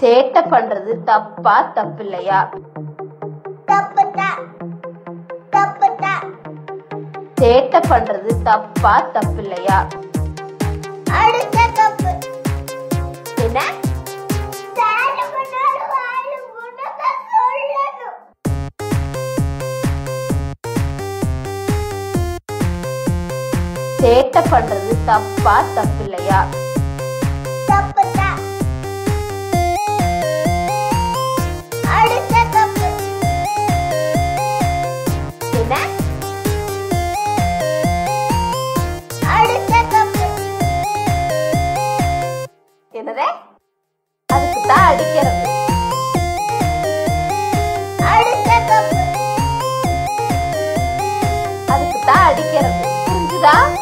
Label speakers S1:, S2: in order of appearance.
S1: சேட்டை பண்றது தப்பா தப்பில்லையா?
S2: தப்புதான். தப்புதான்.
S1: சேட்டை பண்றது தப்பா தப்பில்லையா?
S2: அடுத்த தப்பு.
S1: என்ன?
S2: சேட்டை பண்ணாலும் வாயில முன்னதான் சொல்லணும்.
S1: சேட்டை பண்றது தப்பா தப்பில்லையா?
S2: தப்புதான். அடுத்த தப்பு.
S1: என்ன?
S2: அடுத்த தப்பு.
S1: என்னதே? அதுக்குத்தான் அடிக்கிறது.
S2: அடுத்த தப்பு.
S1: அதுக்குத்தான் அடிக்கிறது. புரிஞ்சுதா?